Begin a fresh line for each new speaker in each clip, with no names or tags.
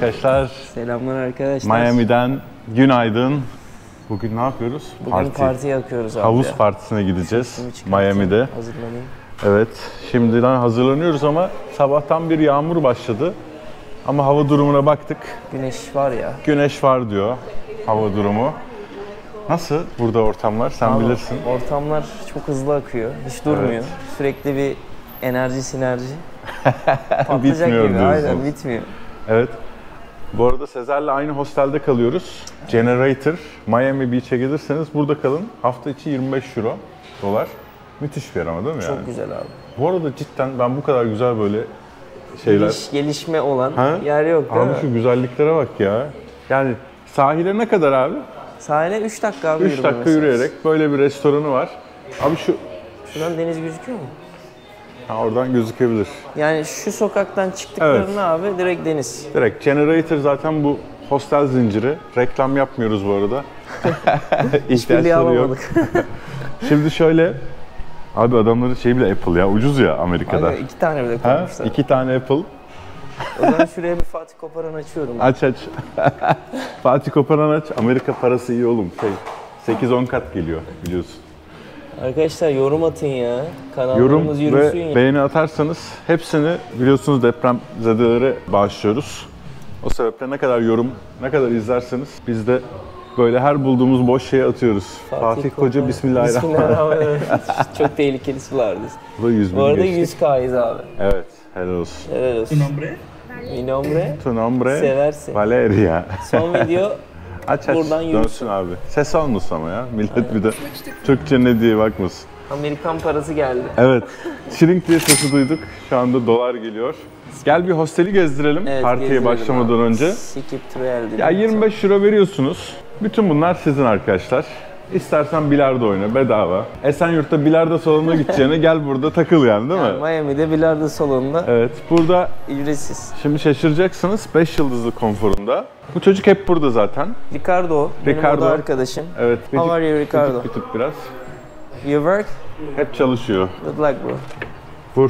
arkadaşlar.
Selamlar arkadaşlar.
Miami'den günaydın. Bugün ne yapıyoruz?
Bugün parti yakıyoruz abi.
Havuz partisine gideceğiz Miami'de.
Hazırlanayım.
Evet, şimdiden hazırlanıyoruz ama sabahtan bir yağmur başladı. Ama hava durumuna baktık.
Güneş var ya.
Güneş var diyor hava durumu. Nasıl burada ortamlar? Sen
abi,
bilirsin.
Ortamlar çok hızlı akıyor. Hiç durmuyor. Evet. Sürekli bir enerji, sinerji. Patlayacak
bitmiyor
gibi.
diyorsun.
Aynen bitmiyor.
Evet. Bu arada Sezer'le aynı hostelde kalıyoruz. Generator. Miami Beach'e gelirseniz burada kalın. Hafta içi 25 euro dolar. Müthiş bir yer ama değil mi yani?
Çok güzel abi.
Bu arada cidden ben bu kadar güzel böyle şeyler...
Gelişme olan yer yok değil mi?
Abi şu güzelliklere bak ya. Yani sahile ne kadar abi?
Sahile 3 dakika abi
3 dakika yürüyerek böyle bir restoranı var. Abi
şuradan deniz gözüküyor mu?
Ha, oradan gözükebilir.
Yani şu sokaktan çıktıklarında abi direkt deniz.
Direkt. Generator zaten bu hostel zinciri. Reklam yapmıyoruz bu arada. İhtiyaçları yok. Şimdi şöyle, abi adamların şeyi bile Apple ya, ucuz ya Amerika'da.
Abi 2 tane bile koymuşlar.
2 tane Apple.
O zaman şuraya bir Fatih Koparan açıyorum.
Aç. Fatih Koparan aç. Amerika parası iyi oğlum. 8-10 kat geliyor biliyorsun.
Arkadaşlar yorum atın ya.
Yorum
Kanallarımız yürüsün
ve
ya.
beğeni atarsanız hepsini biliyorsunuz depremzedelere bağışlıyoruz. O sebeple ne kadar yorum, ne kadar izlerseniz biz de böyle her bulduğumuz boş şeye atıyoruz. Fatih Koca Bismillahirrahmanirrahim.
Çok tehlikeli sulardı.
Bu da 100 bin
Bu arada
geçtik.
100K'yız abi.
Evet, helal olsun.
Helal olsun. Mi nombre?
Tu nombre?
Seversin.
Valeria.
Son video
aç
buradan yürüsün.
dönsün abi. Ses almasın ama ya. Millet bir de Türkçe ne diye bakmasın.
Amerikan parası geldi.
Evet. Şirink diye sesi duyduk. Şu anda dolar geliyor. Gel bir hosteli gezdirelim partiye başlamadan önce. Ya 25 euro veriyorsunuz. Bütün bunlar sizin arkadaşlar. İstersen bilardo oyna bedava. Esenyurt'ta bilardo salonuna gideceğine gel burada takıl yani değil mi?
Miami'de bilardo salonunda.
Evet. Burada
ücretsiz.
Şimdi şaşıracaksınız 5 yıldızlı konforunda. Bu çocuk hep burada zaten.
Ricardo. Benim oda arkadaşım.
Evet.
How are you Ricardo?
Bir tık biraz.
You work?
Hep çalışıyor.
Good luck bro.
Vur.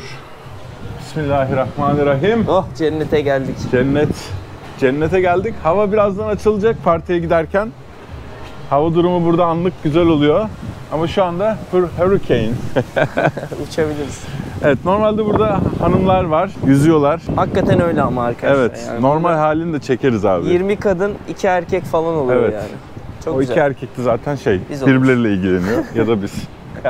Bismillahirrahmanirrahim.
Oh cennete geldik.
Cennete geldik. Hava birazdan açılacak partiye giderken. Hava durumu burada anlık güzel oluyor. Ama şu anda hurricane.
Uçabiliriz.
Evet, normalde burada hanımlar var, yüzüyorlar.
Hakikaten öyle ama arkadaşlar.
Evet,
yani
normal halini de çekeriz abi.
20 kadın, 2 erkek falan oluyor yani. Çok
o
güzel.
2 erkek de zaten
Biz
birbirleriyle ilgileniyor ya da biz.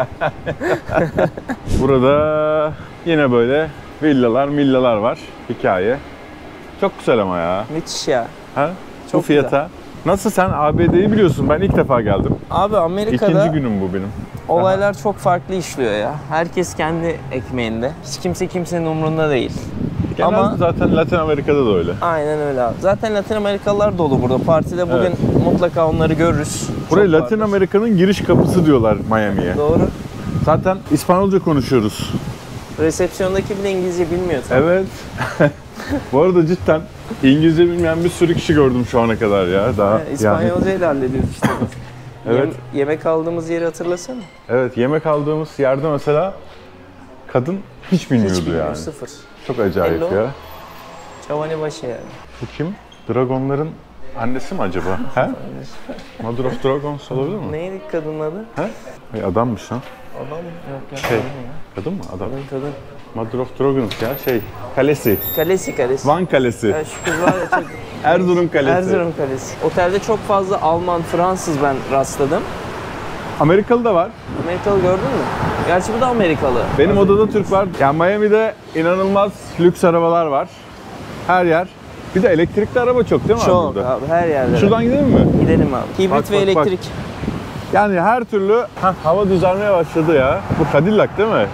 Burada yine böyle villalar var, hikaye. Çok güzel ama ya.
Müthiş ya.
Ha?
Çok
bu fiyata. Güzel. Nasıl sen ABD'yi biliyorsun? Ben ilk defa geldim.
Abi Amerika'da
İkinci günüm bu benim.
Olaylar çok farklı işliyor ya. Herkes kendi ekmeğinde. Hiç kimse kimsenin umrunda değil.
Genelde ama zaten Latin Amerika'da da öyle.
Aynen öyle abi. Zaten Latin Amerikalılar dolu burada. Partide bugün mutlaka onları görürüz.
Buraya Latin Amerika'nın giriş kapısı diyorlar Miami'ye.
Doğru.
Zaten İspanyolca konuşuyoruz.
Resepsiyondaki bile İngilizce bilmiyor tabii.
Evet. Bu arada cidden İngilizce bilmeyen bir sürü kişi gördüm şu ana kadar ya. Daha
İspanyolca ile hallediyoruz işte.
Evet.
Yemek aldığımız yeri hatırlasana.
Evet, yemek aldığımız yerde mesela kadın hiç bilmiyordu yani.
Sıfır.
Çok acayip ya.
Çavani başı yani.
Bu kim? Dragonların annesi mi acaba? He? Mother of Dragons olabilir mi?
Neydi kadının adı?
He? Adammış lan.
Adam mı? Yok ya.
Kadın mı? Adam.
Kadın.
Mother of Dragons ya kalesi.
Kalesi.
Van Kalesi.
Ya şu kız var ya çok...
Erzurum Kalesi.
Erzurum Kalesi. Otelde çok fazla Alman, Fransız ben rastladım.
Amerikalı da var.
Amerikalı gördün mü? Gerçi bu da Amerikalı.
Benim odada Türk var. Yani Miami'de inanılmaz lüks arabalar var. Her yer. Bir de elektrikli araba çok değil mi
çok
abi burada?
Abi her yerde.
Şuradan gidelim mi?
Gidelim abi. Hibrit ve elektrik.
Yani her türlü hava düzelmeye başladı ya. Bu Cadillac değil mi?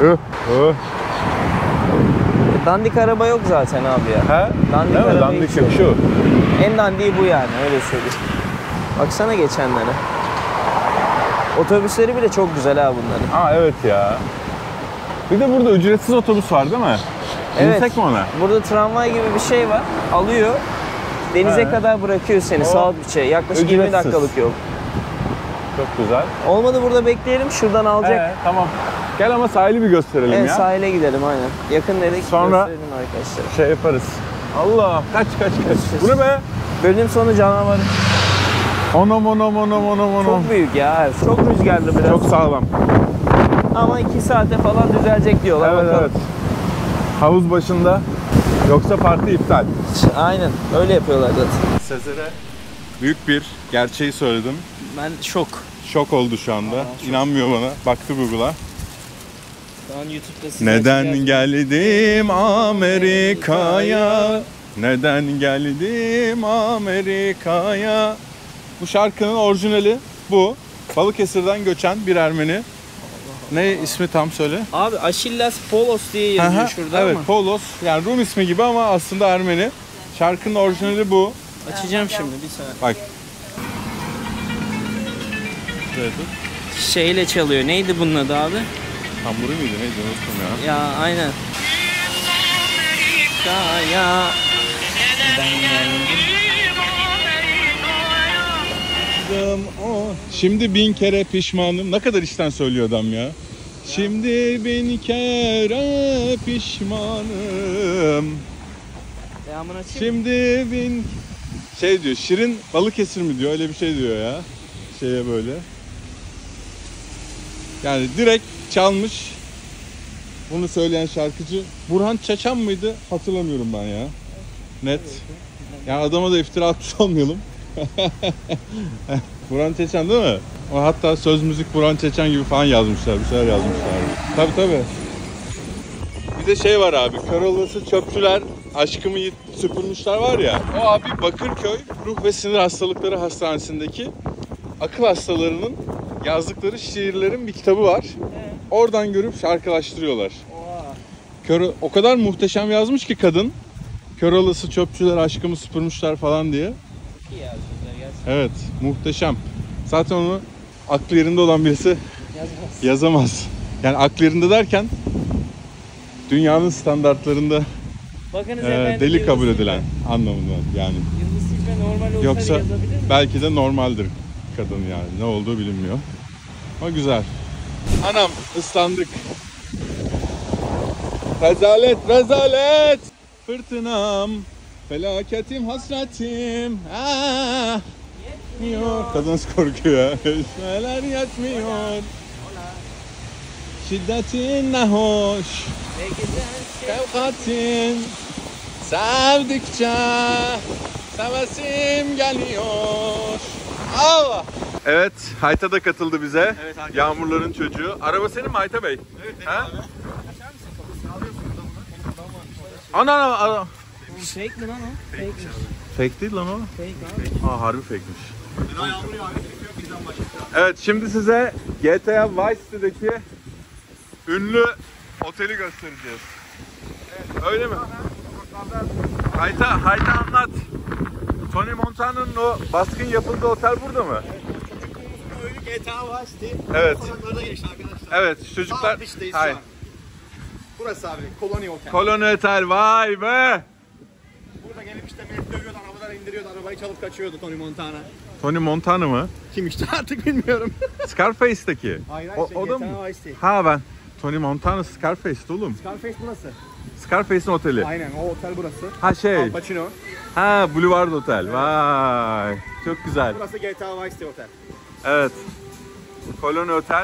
Dandik araba yok zaten abi ya.
He?
Dandik
değil mi?
araba
Dandik yok şu.
En dandiği bu yani öyle söyleyeyim. Baksana geçenlere. Otobüsleri bile çok güzel ha bunların.
Evet ya. Bir de burada ücretsiz otobüs var değil mi?
Evet.
İnsek mi ona?
Burada tramvay gibi bir şey var. Alıyor. Denize kadar bırakıyor seni. Saat bir şey. Yaklaşık 20 dakikalık yol.
Çok güzel.
Olmadı burada bekleyelim. Şuradan alacak.
Tamam. Gel ama sahili bir gösterelim ya.
Sahile gidelim aynen. Yakın dedik.
Sonra
gösterelim arkadaşlar.
Şey yaparız. Allah kaç. Bu ne be?
Bölüm sonu canavarı.
Anam.
Çok büyük ya. Çok rüzgarlı biraz.
Çok sağlam.
Ama 2 saate falan düzelecek diyorlar.
Evet
bakalım.
evet. Havuz başında. Yoksa parti iptal.
Aynen. Öyle yapıyorlar zaten.
Sezer'e büyük bir gerçeği söyledim.
Ben şok.
Şok oldu şu anda. İnanmıyor bana. Baktı Google'a.
Şu an YouTube'da size
Neden geldim Amerika'ya? Neden geldim Amerika'ya? Bu şarkının orijinali bu. Balıkesir'den göçen bir Ermeni. Ne ismi tam söyle?
Abi Achilles Polos diye yazıyor şurada
evet,
ama.
Polos. Yani Rum ismi gibi ama aslında Ermeni. Şarkının orijinali bu.
Açacağım şimdi bir saniye.
Bak.
Şeyle çalıyor. Neydi bunun adı abi?
Tamburu muydu neydi unuttum ya.
Ya aynen. Ya.
Şimdi 1000 kere pişmanım. Ne kadar işten söylüyor adam ya. Şimdi 1000 kere pişmanım.
Devamını açayım.
Şimdi 1000 şey diyor. Şirin Balıkesir mi diyor? Öyle bir şey diyor ya. Şeye böyle. Yani direkt çalmış. Bunu söyleyen şarkıcı Burhan Çaçan mıydı? Hatırlamıyorum ben ya. Net. Yani adama da iftira atmış olmayalım. Burhan Çeçen değil mi? O hatta söz müzik Burhan Çeçen gibi falan yazmışlar. Bir şeyler yazmışlar. Tabii. Bir de şey var abi. Karolası çöpçüler aşkımı süpürmüşler var ya. O abi Bakırköy Ruh ve Sinir Hastalıkları Hastanesi'ndeki akıl hastalarının yazdıkları şiirlerin bir kitabı var. Oradan görüp şarkılaştırıyorlar. O kadar muhteşem yazmış ki kadın. Kör olası çöpçüler aşkımı süpürmüşler falan diye. Evet, muhteşem. Zaten onu aklı yerinde olan birisi yazamaz. Yani aklı yerinde derken dünyanın standartlarında deli kabul edilen anlamında yani.
Yıldız Silve normal olsa
Yoksa
yazabilir mi?
belki de normaldir kadın yani. Ne olduğu bilinmiyor. Ama güzel. Anam ıslandık. Rezalet. Fırtınam. Felaketim, hasretim. Yetmiyor. Kadın korkuyor ya. Düşmeler yetmiyor. Şiddetin ne hoş. Şefkatin. Sevdikçe sevesim geliyor. Allah. Evet, Hayta da katıldı bize. Evet, Yağmurların çocuğu. Araba senin mi Hayta Bey? Evet, ha? Abi. Ana.
Fake mi lan o?
Fake değil lan o.
Fake abi.
Harbi fake'miş. Evet, şimdi size GTA Vice City'deki ünlü oteli göstereceğiz. Evet. Öyle mi? Hayta anlat. Tony Montana'nın o baskın yapıldığı otel burada mı?
Evet, çocukluğumuzun oyunu GTA Vice City.
Evet.
Orada geçti arkadaşlar.
Evet, çocuklar.
Dıştayız şu an. Burası abi, Koloni Otel.
Koloni Otel, vay be!
Burada gelip işte millet dövüyordu, arabadan indiriyordu, arabayı çalıp kaçıyordu Tony Montana.
Tony Montana mı?
Kim işte artık bilmiyorum.
Scarface'daki.
Hayır,
o da
GTA
mı?
Vice City.
Ha ben. Tony Montana Scarface'ti oğlum.
Scarface burası.
Scarface'in oteli.
Aynen, o otel burası.
Ha şey.
Al Pacino.
Ha Boulevard Otel. Vay. Çok güzel.
Burası GTA Vice City Otel.
Evet. Koloni Otel.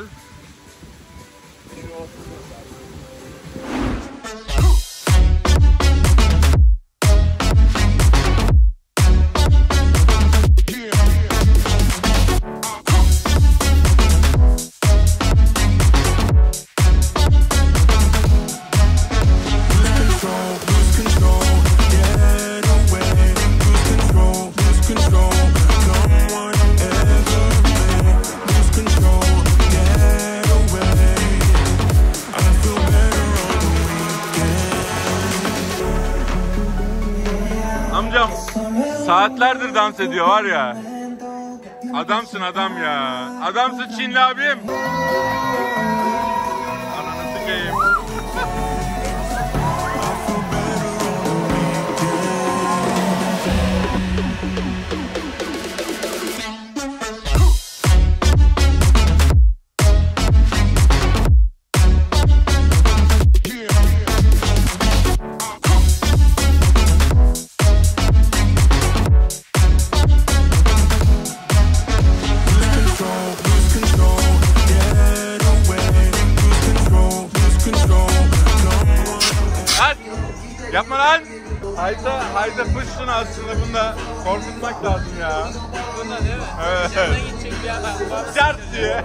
Amcam saatlerdir dans ediyor var ya. Adamsın adam ya. Adamsın Çinli abim. Ananı sikeyim. Yapma lan! Hayta pıştın aslında, bunu da korkutmak lazım ya.
Bunda değil mi?
Evet.
Yanına gidecek bir adam var.
Sert diye.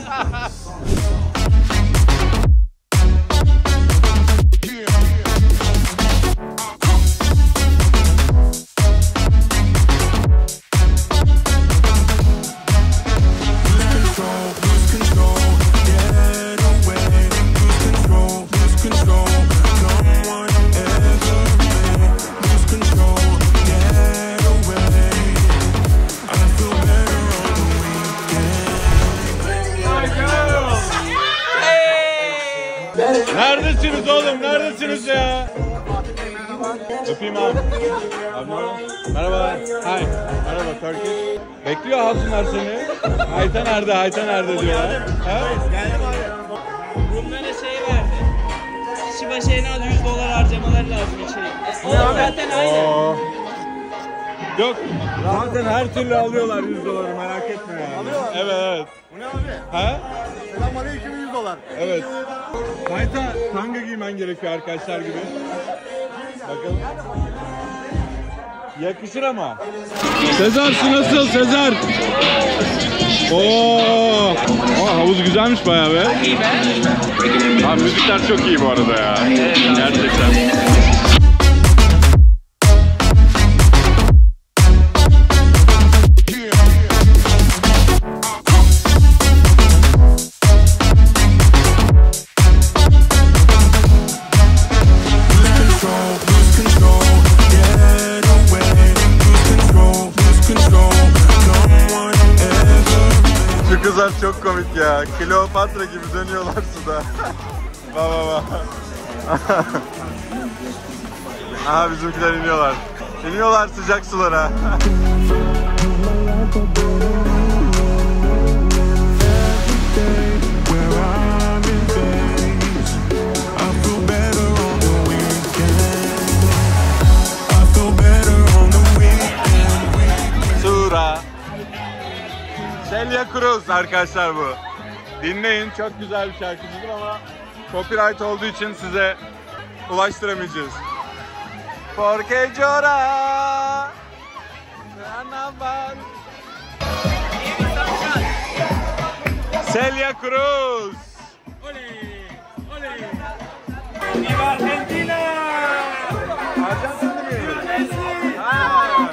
Neredesiniz oğlum? Neredesiniz ya? Öpeyim abi. Merhaba. Hi. Merhaba Turkish. Bekliyor hatunlar seni. Hayta nerede? Hayta nerede diyorlar. Ha?
Geldim abi.
Bunlara şey verdi. Kişi başı en az $100 harcamaları lazım içeri. O zaten aynı.
Yok. Zaten her türlü alıyorlar $100, merak etme yani.
Alıyorlar.
Evet.
Bu ne abi?
Ha?
Selamünaleyküm $100.
Evet. Hayta tanga giymen gerekiyor arkadaşlar gibi. Bakalım. Yakışır ama. Sezar su nasıl Sezar? Oo, havuz güzelmiş bayağı be.
İyi be.
Abi müzikler çok iyi bu arada ya. Gerçekten. Şu kızlar çok komik ya. Kleopatra gibi dönüyorlar suda. Bak. Aha bizimkiler iniyorlar. İniyorlar sıcak sulara. Sura. Celia Cruz arkadaşlar bu. Dinleyin, çok güzel bir şarkıcıdır ama copyright olduğu için size ulaştıramayacağız. Porque llora. Celia Cruz.
Oley! Oley! Viva Argentina!
Arjantinli mi?
Messi!
Ha.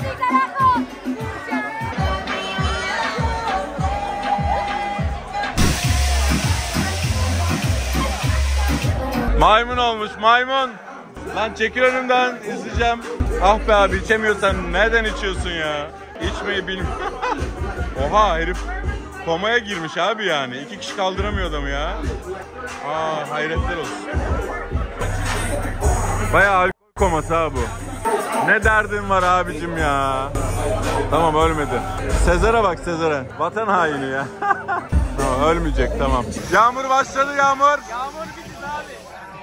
Maymun olmuş, maymun. Lan çekil önümden, izleyeceğim. Ah be abi, içemiyorsan neden içiyorsun ya? İçmeyi bilmiyorum. Oha, herif komaya girmiş abi yani. 2 kişi kaldıramıyor adamı ya. Aa, hayretler olsun. Bayağı alkol koması ha bu. Ne derdin var abicim ya? Tamam, ölmedi. Sezar'a bak, Sezar'a. Vatan haini ya. Tamam, ölmeyecek, tamam. Yağmur başladı, yağmur.
Yağmur biziz abi.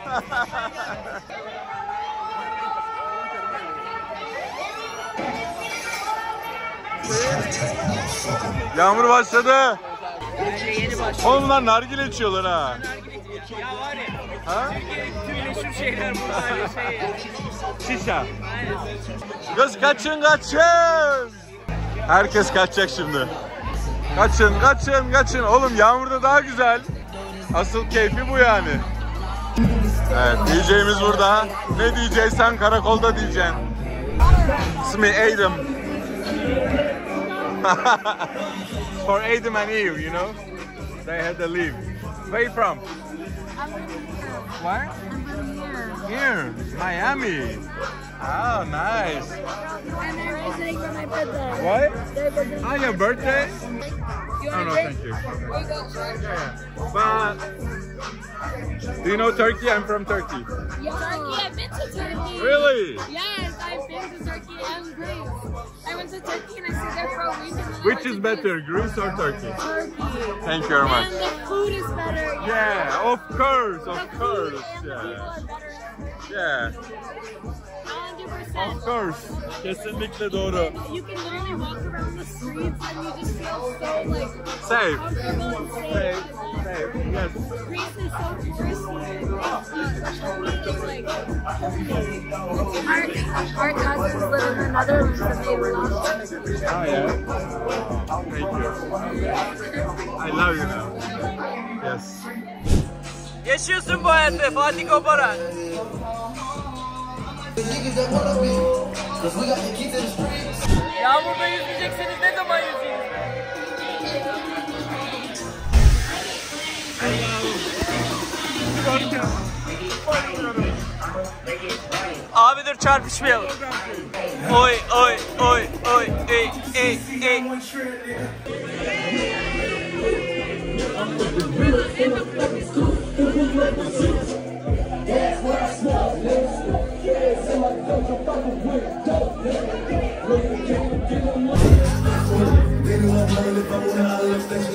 Yağmur başladı.
Bence yeni başladı.
Oğlum lan nargile içiyorlar ha.
Ya var ya.
Ha?
Türkiye'deki tüm meşhur şeyler burada hani şey.
Şişa.
Aynen.
Kız kaçın kaçın. Herkes kaçacak şimdi. Kaçın kaçın kaçın. Oğlum yağmurda daha güzel. Asıl keyfi bu yani. Evet, DJ'miz burada. Ne diyeceksen karakolda diyeceksin. İsmi Adam. For Adam and Eve, you know, they had to leave. Where you from? Where? Here, Miami. Oh, nice.
And they're visiting for my birthday.
What?
Their birthday.
Oh, your birthday?
You
Oh,
want
no,
a drink?
thank you.
There you go, sir.
Yeah. But do you know Turkey? I'm from Turkey.
Yeah. Turkey, I've been to Turkey.
Really?
Yes, I've been to Turkey and Greece. I went to Turkey and I stayed there for a week. And then
Which is better, Greece or Turkey?
Turkey.
Thank you very much.
And the food is better.
Yeah, of course,
The
of
food
course.
and the people
Yeah.
are better.
Yeah,
100%.
of course. Kesinlikle doğru.
You can literally walk around the streets and you just feel so like
Safe.
comfortable and safe.
Safe, safe, yes.
Greece is so touristy. Like our cousins live in the Netherlands and they love it.
Oh yeah. Thank you. I love you now. Yes.
Yaşıyorsun bu hayatı Fatih Koparan. Yağmurda yüzmeyecekseniz ne zaman yüzeyiniz? Abi dur çarpışmayalım. Oy oy oy oy ey ey ey.
They know I'm playing if I wanna holler,